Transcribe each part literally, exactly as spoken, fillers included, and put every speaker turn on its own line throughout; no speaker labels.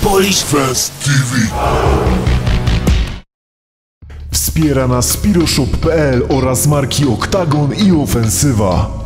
Polish Fest T V.
Wspiera nas Spiroshop kropka p l oraz marki Oktagon i Ofensywa.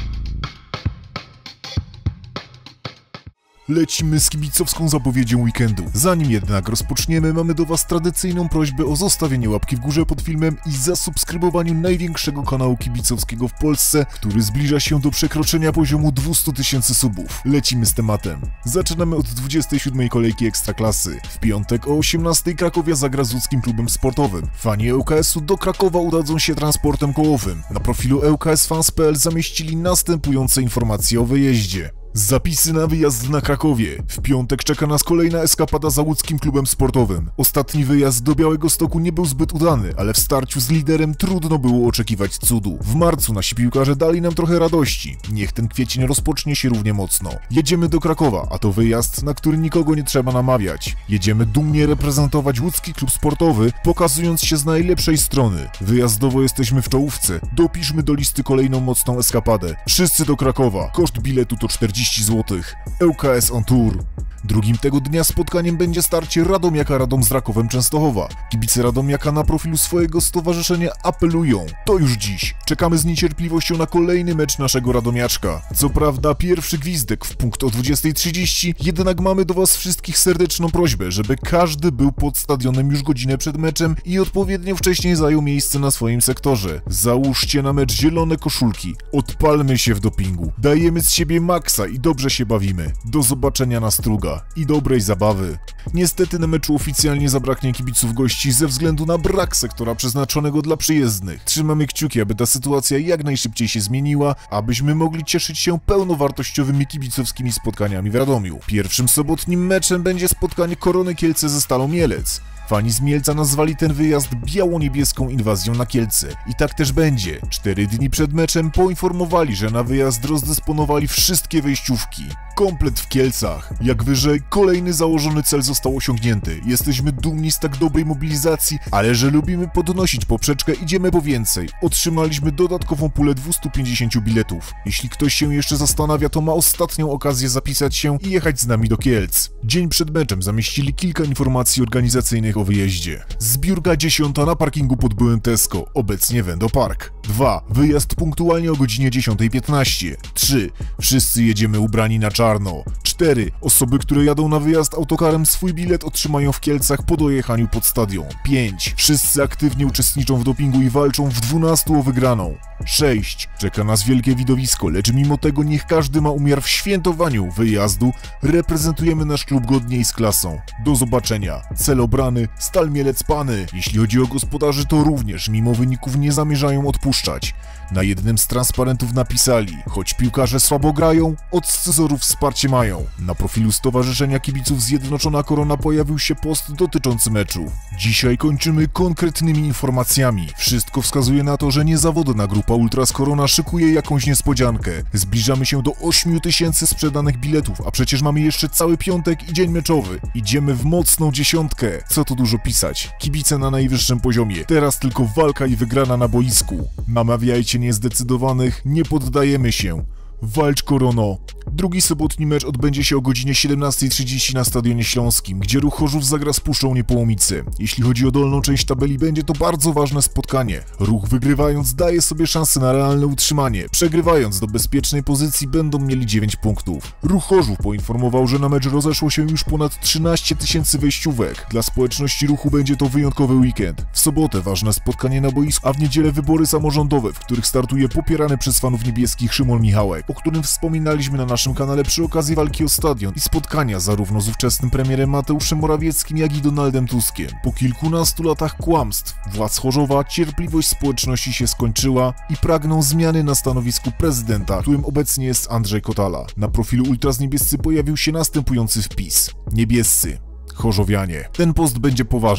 Lecimy z kibicowską zapowiedzią weekendu. Zanim jednak rozpoczniemy, mamy do Was tradycyjną prośbę o zostawienie łapki w górze pod filmem i zasubskrybowanie największego kanału kibicowskiego w Polsce, który zbliża się do przekroczenia poziomu dwieście tysięcy subów. Lecimy z tematem. Zaczynamy od dwudziestej siódmej kolejki Ekstraklasy. W piątek o osiemnastej Krakowia zagra z łódzkim klubem sportowym. Fani L K S u do Krakowa udadzą się transportem kołowym. Na profilu L K S Fans kropka p l zamieścili następujące informacje o wyjeździe. Zapisy na wyjazd na Krakowie. W piątek czeka nas kolejna eskapada za łódzkim klubem sportowym. Ostatni wyjazd do Białegostoku nie był zbyt udany, ale w starciu z liderem trudno było oczekiwać cudu. W marcu nasi piłkarze dali nam trochę radości. Niech ten kwiecień rozpocznie się równie mocno. Jedziemy do Krakowa, a to wyjazd, na który nikogo nie trzeba namawiać. Jedziemy dumnie reprezentować łódzki klub sportowy, pokazując się z najlepszej strony. Wyjazdowo jesteśmy w czołówce. Dopiszmy do listy kolejną mocną eskapadę. Wszyscy do Krakowa. Koszt biletu to czterdzieści złotych. L K S on Tour. Drugim tego dnia spotkaniem będzie starcie Radomiaka Radom z Rakowem Częstochowa. Kibice Radomiaka na profilu swojego stowarzyszenia apelują. To już dziś. Czekamy z niecierpliwością na kolejny mecz naszego Radomiaczka. Co prawda pierwszy gwizdek w punkt o dwudziestej trzydzieści, jednak mamy do Was wszystkich serdeczną prośbę, żeby każdy był pod stadionem już godzinę przed meczem i odpowiednio wcześniej zajął miejsce na swoim sektorze. Załóżcie na mecz zielone koszulki. Odpalmy się w dopingu. Dajemy z siebie maksa i dobrze się bawimy. Do zobaczenia na Struga i dobrej zabawy. Niestety na meczu oficjalnie zabraknie kibiców gości ze względu na brak sektora przeznaczonego dla przyjezdnych. Trzymamy kciuki, aby ta sytuacja jak najszybciej się zmieniła, abyśmy mogli cieszyć się pełnowartościowymi kibicowskimi spotkaniami w Radomiu. Pierwszym sobotnim meczem będzie spotkanie Korony Kielce ze Stalą Mielec. Fani z Mielca nazwali ten wyjazd biało-niebieską inwazją na Kielce. I tak też będzie. Cztery dni przed meczem poinformowali, że na wyjazd rozdysponowali wszystkie wejściówki. Komplet w Kielcach. Jak wyżej, kolejny założony cel został osiągnięty. Jesteśmy dumni z tak dobrej mobilizacji, ale że lubimy podnosić poprzeczkę, idziemy po więcej. Otrzymaliśmy dodatkową pulę dwieście pięćdziesiąt biletów. Jeśli ktoś się jeszcze zastanawia, to ma ostatnią okazję zapisać się i jechać z nami do Kielc. Dzień przed meczem zamieścili kilka informacji organizacyjnych o wyjeździe. Zbiórka dziesiąta na parkingu pod byłym Tesco, obecnie Wendo Park. dwa. Wyjazd punktualnie o godzinie dziesiątej piętnaście. trzy. Wszyscy jedziemy ubrani na czarno. cztery. Osoby, które jadą na wyjazd autokarem, swój bilet otrzymają w Kielcach po dojechaniu pod stadion. pięć. Wszyscy aktywnie uczestniczą w dopingu i walczą w dwunastu o wygraną. sześć. Czeka nas wielkie widowisko, lecz mimo tego niech każdy ma umiar w świętowaniu wyjazdu. Reprezentujemy nasz klub godnie i z klasą. Do zobaczenia. Cel obrany, Stal Mielec Pany. Jeśli chodzi o gospodarzy, to również mimo wyników nie zamierzają odpuszczać. Na jednym z transparentów napisali: choć piłkarze słabo grają, od scyzorów wsparcie mają. Na profilu Stowarzyszenia Kibiców Zjednoczona Korona pojawił się post dotyczący meczu. Dzisiaj kończymy konkretnymi informacjami. Wszystko wskazuje na to, że niezawodna grupa Ultras Korona szykuje jakąś niespodziankę. Zbliżamy się do ośmiu tysięcy sprzedanych biletów, a przecież mamy jeszcze cały piątek i dzień meczowy. Idziemy w mocną dziesiątkę. Co tu dużo pisać. Kibice na najwyższym poziomie. Teraz tylko walka i wygrana na boisku. Namawiajcie niezdecydowanych, nie poddajemy się. Walcz Korono! Drugi sobotni mecz odbędzie się o godzinie siedemnastej trzydzieści na Stadionie Śląskim, gdzie Ruch Chorzów zagra z Puszczą Niepołomice. Jeśli chodzi o dolną część tabeli, będzie to bardzo ważne spotkanie. Ruch wygrywając daje sobie szansę na realne utrzymanie. Przegrywając do bezpiecznej pozycji będą mieli dziewięć punktów. Ruch Chorzów poinformował, że na mecz rozeszło się już ponad trzynaście tysięcy wejściówek. Dla społeczności ruchu będzie to wyjątkowy weekend. W sobotę ważne spotkanie na boisku, a w niedzielę wybory samorządowe, w których startuje popierany przez fanów niebieskich Szymon Michałek, o którym wspominaliśmy na naszym kanale przy okazji walki o stadion i spotkania zarówno z ówczesnym premierem Mateuszem Morawieckim, jak i Donaldem Tuskiem. Po kilkunastu latach kłamstw władz Chorzowa cierpliwość społeczności się skończyła i pragną zmiany na stanowisku prezydenta, którym obecnie jest Andrzej Kotala. Na profilu Ultras Niebiescy pojawił się następujący wpis: Niebiescy. Chorzowianie. Ten post będzie poważny.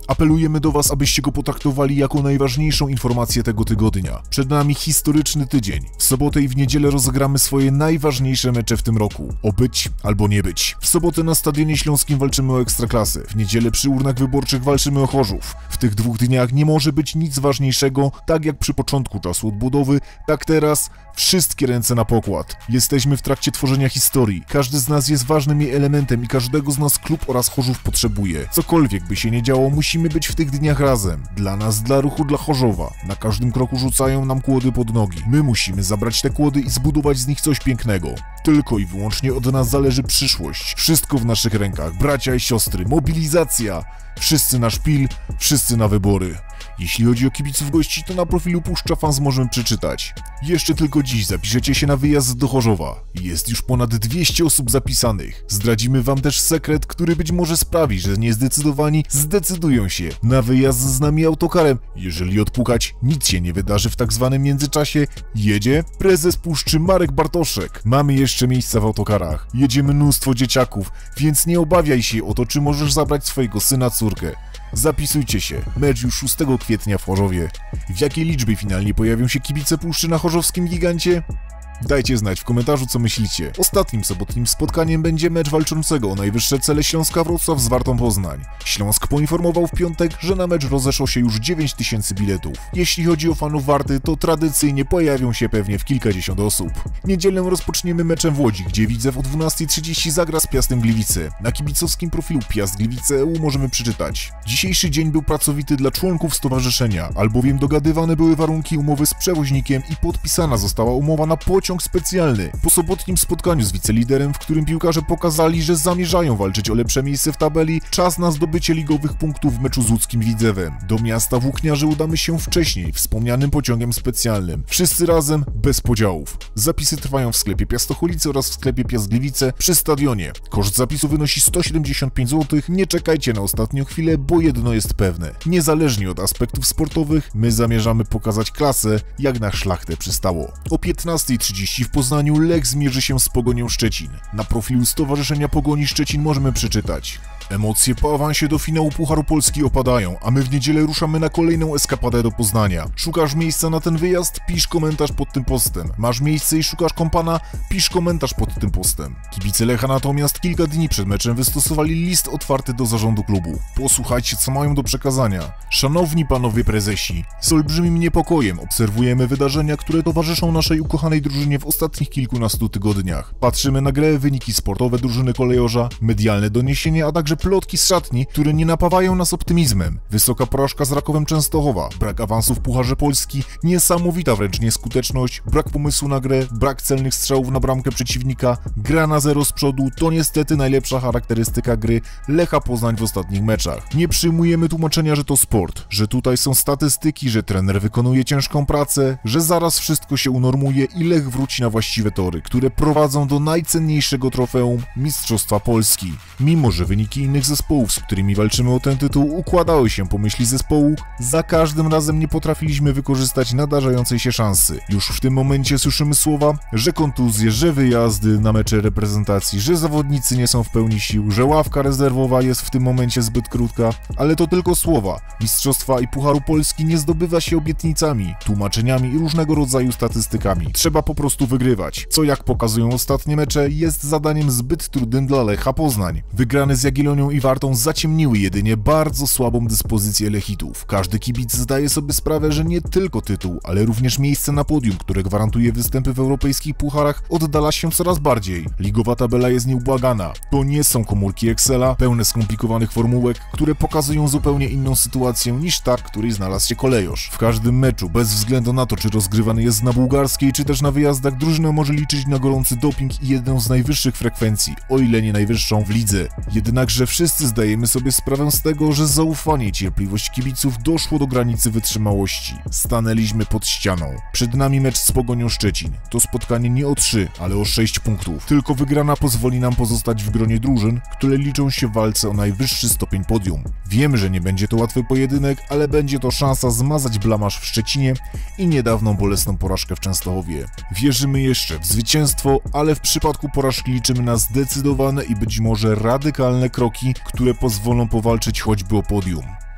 Apelujemy do Was, abyście go potraktowali jako najważniejszą informację tego tygodnia. Przed nami historyczny tydzień. W sobotę i w niedzielę rozegramy swoje najważniejsze mecze w tym roku. O być albo nie być. W sobotę na Stadionie Śląskim walczymy o Ekstraklasę. W niedzielę przy urnach wyborczych walczymy o Chorzów. W tych dwóch dniach nie może być nic ważniejszego, tak jak przy początku czasu odbudowy, tak teraz wszystkie ręce na pokład. Jesteśmy w trakcie tworzenia historii. Każdy z nas jest ważnym jej elementem i każdego z nas klub oraz Chorzów potrzebuje. Cokolwiek by się nie działo, musimy być w tych dniach razem. Dla nas, dla ruchu, dla Chorzowa. Na każdym kroku rzucają nam kłody pod nogi. My musimy zabrać te kłody i zbudować z nich coś pięknego. Tylko i wyłącznie od nas zależy przyszłość. Wszystko w naszych rękach. Bracia i siostry. Mobilizacja. Wszyscy na szpil, wszyscy na wybory. Jeśli chodzi o kibiców gości, to na profilu Puszcza Fans możemy przeczytać. Jeszcze tylko dziś zapiszecie się na wyjazd do Chorzowa. Jest już ponad dwieście osób zapisanych. Zdradzimy wam też sekret, który być może sprawi, że niezdecydowani zdecydują się na wyjazd z nami autokarem. Jeżeli odpukać, nic się nie wydarzy w tak zwanym międzyczasie. Jedzie prezes Puszczy Marek Bartoszek. Mamy jeszcze miejsca w autokarach. Jedziemy mnóstwo dzieciaków, więc nie obawiaj się o to, czy możesz zabrać swojego syna, córkę. Zapisujcie się. Mecz już szóstego kwietnia w Chorzowie. W jakiej liczbie finalnie pojawią się kibice Puszczy na chorzowskim gigancie? Dajcie znać w komentarzu, co myślicie. Ostatnim sobotnim spotkaniem będzie mecz walczącego o najwyższe cele Śląska Wrocław z Wartą Poznań. Śląsk poinformował w piątek, że na mecz rozeszło się już dziewięć tysięcy biletów. Jeśli chodzi o fanów Warty, to tradycyjnie pojawią się pewnie w kilkadziesiąt osób. Niedzielę rozpoczniemy meczem w Łodzi, gdzie Widzew o dwunastej trzydzieści zagra z Piastem Gliwice. Na kibicowskim profilu Piast Gliwice E U możemy przeczytać: dzisiejszy dzień był pracowity dla członków stowarzyszenia, albowiem dogadywane były warunki umowy z przewoźnikiem i podpisana została umowa na pociąg specjalny. Po sobotnim spotkaniu z wiceliderem, w którym piłkarze pokazali, że zamierzają walczyć o lepsze miejsce w tabeli, czas na zdobycie ligowych punktów w meczu z łódzkim Widzewem. Do miasta Włókniarzy udamy się wcześniej, wspomnianym pociągiem specjalnym. Wszyscy razem, bez podziałów. Zapisy trwają w sklepie Piastocholice oraz w sklepie Piast Gliwice przy stadionie. Koszt zapisu wynosi sto siedemdziesiąt pięć złotych. Nie czekajcie na ostatnią chwilę, bo jedno jest pewne. Niezależnie od aspektów sportowych, my zamierzamy pokazać klasę, jak na szlachtę przystało. O piętnastej trzydzieści w Poznaniu Lech zmierzy się z Pogonią Szczecin. Na profilu Stowarzyszenia Pogoni Szczecin możemy przeczytać: emocje po awansie do finału Pucharu Polski opadają, a my w niedzielę ruszamy na kolejną eskapadę do Poznania. Szukasz miejsca na ten wyjazd? Pisz komentarz pod tym postem. Masz miejsce i szukasz kompana? Pisz komentarz pod tym postem. Kibice Lecha natomiast kilka dni przed meczem wystosowali list otwarty do zarządu klubu. Posłuchajcie, co mają do przekazania. Szanowni panowie prezesi, z olbrzymim niepokojem obserwujemy wydarzenia, które towarzyszą naszej ukochanej drużynie w ostatnich kilkunastu tygodniach. Patrzymy na grę, wyniki sportowe drużyny kolejorza, medialne doniesienia, a także plotki z szatni, które nie napawają nas optymizmem. Wysoka porażka z Rakowem Częstochowa, brak awansu w Pucharze Polski, niesamowita wręcz nieskuteczność, brak pomysłu na grę, brak celnych strzałów na bramkę przeciwnika, gra na zero z przodu to niestety najlepsza charakterystyka gry Lecha Poznań w ostatnich meczach. Nie przyjmujemy tłumaczenia, że to sport, że tutaj są statystyki, że trener wykonuje ciężką pracę, że zaraz wszystko się unormuje i Lech wróci na właściwe tory, które prowadzą do najcenniejszego trofeum Mistrzostwa Polski. Mimo że wyniki innych zespołów, z którymi walczymy o ten tytuł, układały się po myśli zespołu, za każdym razem nie potrafiliśmy wykorzystać nadarzającej się szansy. Już w tym momencie słyszymy słowa, że kontuzje, że wyjazdy na mecze reprezentacji, że zawodnicy nie są w pełni sił, że ławka rezerwowa jest w tym momencie zbyt krótka, ale to tylko słowa. Mistrzostwa i Pucharu Polski nie zdobywa się obietnicami, tłumaczeniami i różnego rodzaju statystykami. Trzeba po prostu wygrywać, co jak pokazują ostatnie mecze jest zadaniem zbyt trudnym dla Lecha Poznań. Wygrane z Jagiellonią i Wartą zaciemniły jedynie bardzo słabą dyspozycję Lechitów. Każdy kibic zdaje sobie sprawę, że nie tylko tytuł, ale również miejsce na podium, które gwarantuje występy w europejskich pucharach, oddala się coraz bardziej. Ligowa tabela jest nieubłagana. To nie są komórki Excela, pełne skomplikowanych formułek, które pokazują zupełnie inną sytuację niż ta, w której znalazł się kolejorz. W każdym meczu, bez względu na to, czy rozgrywany jest na bułgarskiej, czy też na wyjazdach, drużyna może liczyć na gorący doping i jedną z najwyższych frekwencji, o ile nie najwyższą w lidze. Jednakże wszyscy zdajemy sobie sprawę z tego, że zaufanie i cierpliwość kibiców doszło do granicy wytrzymałości. Stanęliśmy pod ścianą. Przed nami mecz z Pogonią Szczecin. To spotkanie nie o trzy, ale o sześć punktów. Tylko wygrana pozwoli nam pozostać w gronie drużyn, które liczą się w walce o najwyższy stopień podium. Wiemy, że nie będzie to łatwy pojedynek, ale będzie to szansa zmazać blamaż w Szczecinie i niedawną bolesną porażkę w Częstochowie. Wierzymy jeszcze w zwycięstwo, ale w przypadku porażki liczymy na zdecydowane i być może radykalne kroki, które pozwolą powalczyć choćby o podium.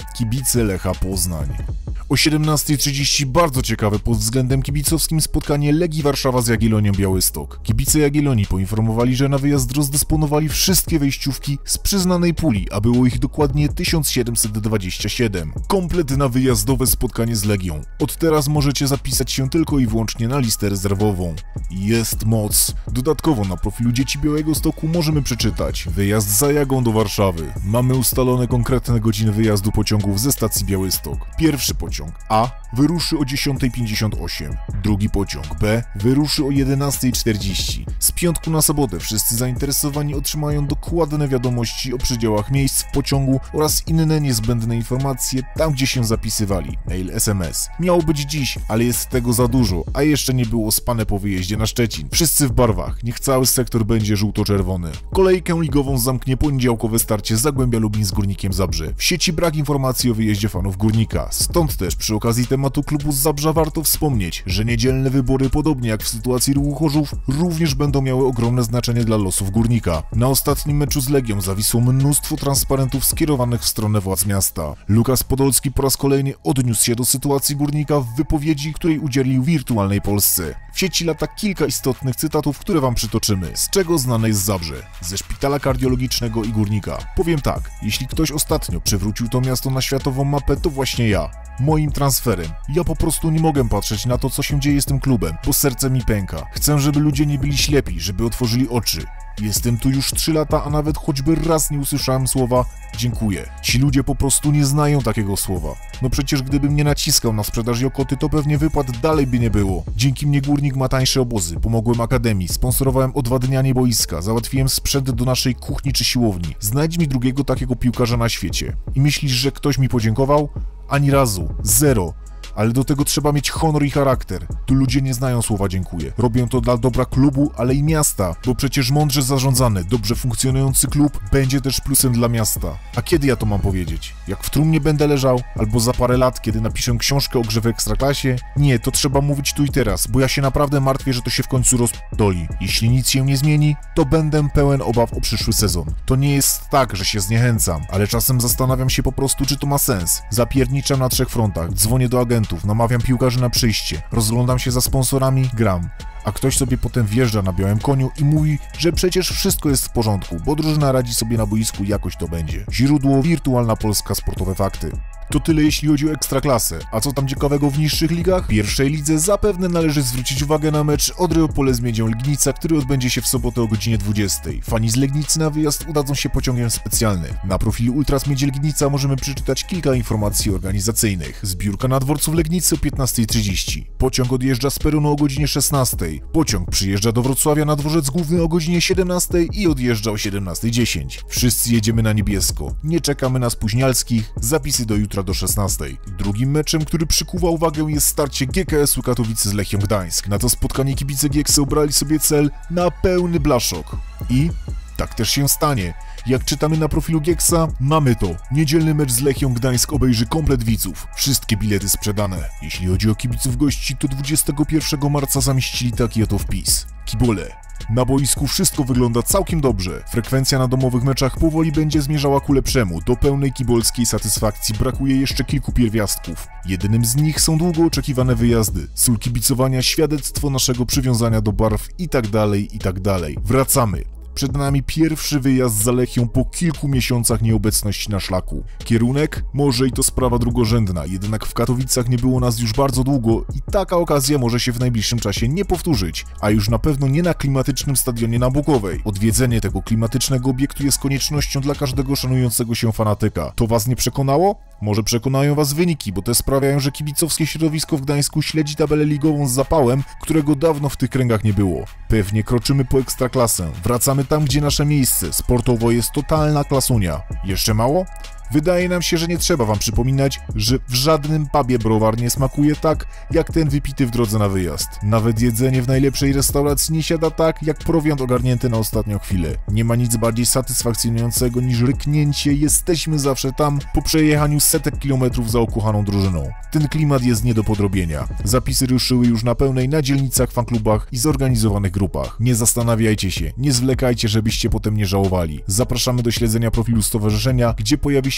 Kibice Lecha Poznań. O siedemnastej trzydzieści bardzo ciekawe pod względem kibicowskim spotkanie Legii Warszawa z Jagiellonią Białystok. Kibice Jagiellonii poinformowali, że na wyjazd rozdysponowali wszystkie wejściówki z przyznanej puli, a było ich dokładnie tysiąc siedemset dwadzieścia siedem. Komplet na wyjazdowe spotkanie z Legią. Od teraz możecie zapisać się tylko i wyłącznie na listę rezerwową. Jest moc. Dodatkowo na profilu Dzieci Białegostoku możemy przeczytać: wyjazd za Jagą do Warszawy. Mamy ustalone konkretne godziny wyjazdu pociągów ze stacji Białystok. Pierwszy pociąg A wyruszy o dziesiątej pięćdziesiąt osiem, drugi pociąg B wyruszy o jedenastej czterdzieści. Z piątku na sobotę wszyscy zainteresowani otrzymają dokładne wiadomości o przydziałach miejsc w pociągu oraz inne niezbędne informacje tam, gdzie się zapisywali. Mail, S M S. Miało być dziś, ale jest tego za dużo, a jeszcze nie było spane po wyjeździe na Szczecin. Wszyscy w barwach, niech cały sektor będzie żółto-czerwony. Kolejkę ligową zamknie poniedziałkowe starcie Zagłębia Lubin z Górnikiem Zabrze. W sieci brak informacji o wyjeździe fanów Górnika, stąd też przy okazji tematu klubu z Zabrza warto wspomnieć, że niedzielne wybory, podobnie jak w sytuacji Ruchu Chorzów, również będą miały ogromne znaczenie dla losów Górnika. Na ostatnim meczu z Legią zawisło mnóstwo transparentów skierowanych w stronę władz miasta. Lukas Podolski po raz kolejny odniósł się do sytuacji Górnika w wypowiedzi, której udzielił Wirtualnej Polsce. W sieci lata kilka istotnych cytatów, które wam przytoczymy, z czego znane jest Zabrze, ze szpitala kardiologicznego i Górnika. Powiem tak, jeśli ktoś ostatnio przywrócił to miasto na światową mapę, to właśnie ja. Moim transferem. Ja po prostu nie mogę patrzeć na to, co się dzieje z tym klubem, bo serce mi pęka. Chcę, żeby ludzie nie byli ślepi, żeby otworzyli oczy. Jestem tu już trzy lata, a nawet choćby raz nie usłyszałem słowa dziękuję. Ci ludzie po prostu nie znają takiego słowa. No przecież gdybym nie naciskał na sprzedaż Jokoty, to pewnie wypłat dalej by nie było. Dzięki mnie Górnik ma tańsze obozy, pomogłem akademii, sponsorowałem odwadnianie boiska, załatwiłem sprzęt do naszej kuchni czy siłowni. Znajdź mi drugiego takiego piłkarza na świecie. I myślisz, że ktoś mi podziękował? Ani razu. Zero. Ale do tego trzeba mieć honor i charakter. Tu ludzie nie znają słowa dziękuję. Robią to dla dobra klubu, ale i miasta, bo przecież mądrze zarządzany, dobrze funkcjonujący klub będzie też plusem dla miasta. A kiedy ja to mam powiedzieć? Jak w trumnie będę leżał? Albo za parę lat, kiedy napiszę książkę o grze w Ekstraklasie? Nie, to trzeba mówić tu i teraz, bo ja się naprawdę martwię, że to się w końcu rozdoli. Jeśli nic się nie zmieni, to będę pełen obaw o przyszły sezon. To nie jest tak, że się zniechęcam, ale czasem zastanawiam się po prostu, czy to ma sens. Zapierniczam na trzech frontach, dzwonię do agentów, namawiam piłkarzy na przyjście, rozglądam się za sponsorami, gram. A ktoś sobie potem wjeżdża na białym koniu i mówi, że przecież wszystko jest w porządku, bo drużyna radzi sobie na boisku i jakoś to będzie. Źródło Wirtualna Polska, sportowe fakty. To tyle jeśli chodzi o Ekstraklasę. A co tam ciekawego w niższych ligach? W pierwszej lidze zapewne należy zwrócić uwagę na mecz Odry Opole z Miedzią Legnica, który odbędzie się w sobotę o godzinie dwudziestej. Fani z Legnicy na wyjazd udadzą się pociągiem specjalnym. Na profilu Ultras Miedzi Legnica możemy przeczytać kilka informacji organizacyjnych. Zbiórka na dworcu w Legnicy o piętnastej trzydzieści. Pociąg odjeżdża z Perunu o godzinie szesnastej. Pociąg przyjeżdża do Wrocławia na dworzec główny o godzinie siedemnastej i odjeżdża o siedemnastej dziesięć. Wszyscy jedziemy na niebiesko. Nie czekamy na spóźnialskich. Zapisy do jutra do szesnastej. Drugim meczem, który przykuwa uwagę, jest starcie G K S-u Katowice z Lechią Gdańsk. Na to spotkanie kibice Gieksy obrali sobie cel na pełny blaszok. I tak też się stanie. Jak czytamy na profilu Gieksa, mamy to. Niedzielny mecz z Lechią Gdańsk obejrzy komplet widzów. Wszystkie bilety sprzedane. Jeśli chodzi o kibiców gości, to dwudziestego pierwszego marca zamieścili taki oto wpis. Kibole. Na boisku wszystko wygląda całkiem dobrze. Frekwencja na domowych meczach powoli będzie zmierzała ku lepszemu. Do pełnej kibolskiej satysfakcji brakuje jeszcze kilku pierwiastków. Jedynym z nich są długo oczekiwane wyjazdy, sól kibicowania, świadectwo naszego przywiązania do barw i tak dalej, i tak dalej. Wracamy. Przed nami pierwszy wyjazd za Lechią po kilku miesiącach nieobecności na szlaku. Kierunek? Może i to sprawa drugorzędna, jednak w Katowicach nie było nas już bardzo długo i taka okazja może się w najbliższym czasie nie powtórzyć, a już na pewno nie na klimatycznym stadionie na Bukowej. Odwiedzenie tego klimatycznego obiektu jest koniecznością dla każdego szanującego się fanatyka. To was nie przekonało? Może przekonają was wyniki, bo te sprawiają, że kibicowskie środowisko w Gdańsku śledzi tabelę ligową z zapałem, którego dawno w tych kręgach nie było. Pewnie kroczymy po Ekstraklasę. Wracamy tam, gdzie nasze miejsce. Sportowo jest totalna klasunia. Jeszcze mało? Wydaje nam się, że nie trzeba wam przypominać, że w żadnym pubie browar nie smakuje tak, jak ten wypity w drodze na wyjazd. Nawet jedzenie w najlepszej restauracji nie siada tak, jak prowiant ogarnięty na ostatnią chwilę. Nie ma nic bardziej satysfakcjonującego niż ryknięcie "jesteśmy zawsze tam" po przejechaniu setek kilometrów za ukochaną drużyną. Ten klimat jest nie do podrobienia. Zapisy ruszyły już na pełnej na dzielnicach, fanklubach i zorganizowanych grupach. Nie zastanawiajcie się, nie zwlekajcie, żebyście potem nie żałowali. Zapraszamy do śledzenia profilu stowarzyszenia, gdzie pojawi się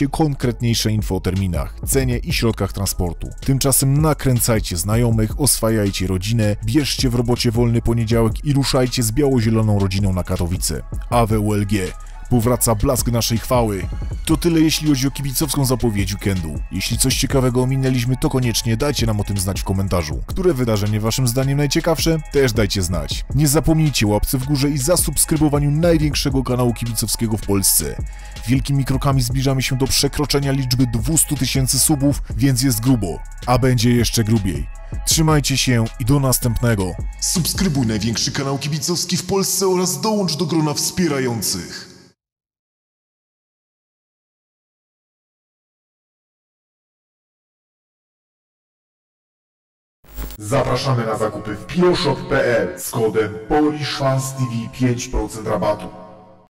się konkretniejsze info o terminach, cenie i środkach transportu. Tymczasem nakręcajcie znajomych, oswajajcie rodzinę, bierzcie w robocie wolny poniedziałek i ruszajcie z biało-zieloną rodziną na Katowice. A W U L G. Powraca blask naszej chwały. To tyle jeśli chodzi o kibicowską zapowiedź weekendu. Jeśli coś ciekawego ominęliśmy, to koniecznie dajcie nam o tym znać w komentarzu. Które wydarzenie waszym zdaniem najciekawsze? Też dajcie znać. Nie zapomnijcie łapce w górze i zasubskrybowaniu największego kanału kibicowskiego w Polsce. Wielkimi krokami zbliżamy się do przekroczenia liczby dwieście tysięcy subów, więc jest grubo. A będzie jeszcze grubiej. Trzymajcie się i do następnego. Subskrybuj największy kanał kibicowski w Polsce oraz dołącz do grona wspierających. Zapraszamy na zakupy w Pioshop kropka p l z kodem PolishFansTV pięć procent rabatu.